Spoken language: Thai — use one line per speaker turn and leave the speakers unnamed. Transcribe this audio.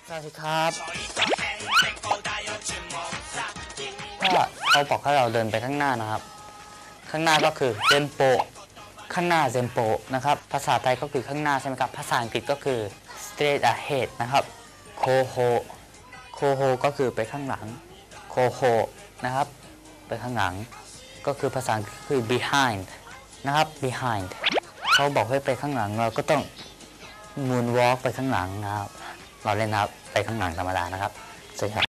สวัสดีครับถ้าเขาบอกให้เราเดินไปข้างหน้านะครับข้างหน้าก็คือเซมโปข้างหน้าเซมโปนะครับภาษาไทยก็คือข้างหน้าใช่ไหมครับภาษาอังกฤษก็คือ straight ahead นะครับโคโฮโคโฮก็คือไปข้างหลังโคโฮนะครับไปข้างหลังก็คือภาษาอังกฤษคือ behind นะครับ behind เขาบอกให้ไปข้างหลังเราก็ต้อง moonwalk ไปข้างหลังนะครับเราเล่นนะครับไปข้างหลังธรรมดานะครับสวัสดีครับ